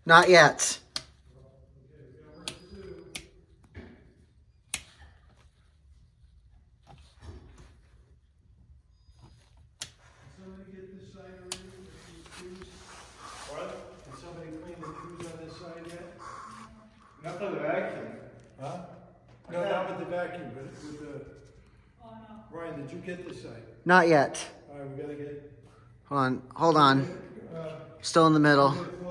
Not yet. Not for the vacuum. Huh? No, not with the vacuum, but with the... Oh, no. Ryan, did you get this side? Not yet. All right, we gotta get... Hold on. Still in the middle.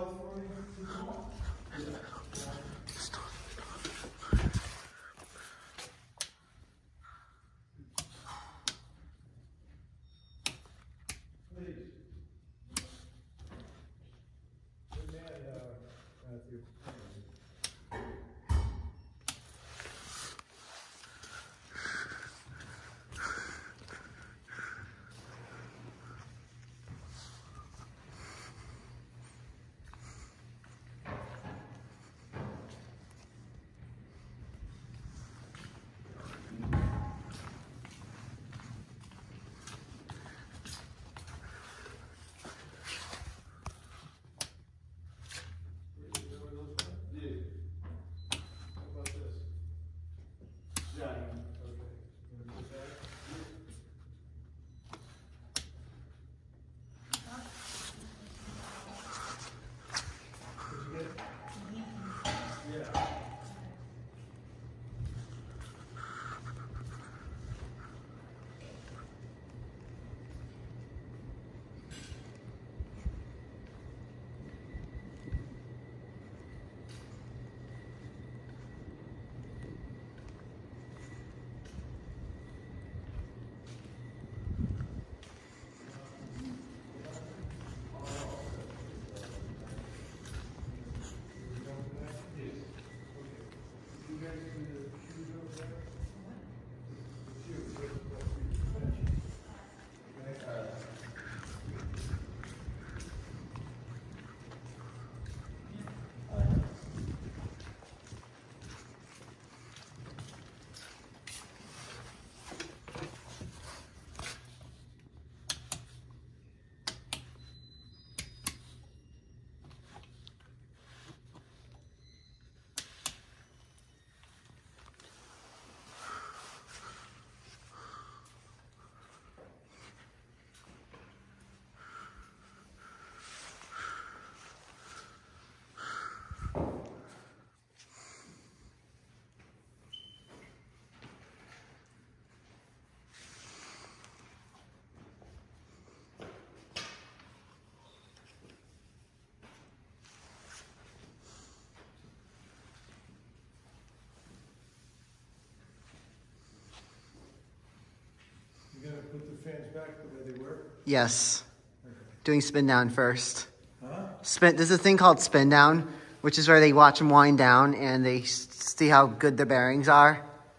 Put the fans back the way they were? Yes. Okay. Doing spin down first. Huh? There's a thing called spin down, which is where they watch them wind down and they see how good their bearings are.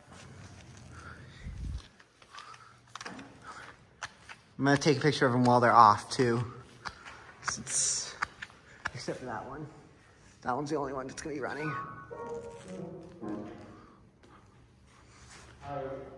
I'm going to take a picture of them while they're off too. Except for that one. That one's the only one that's going to be running.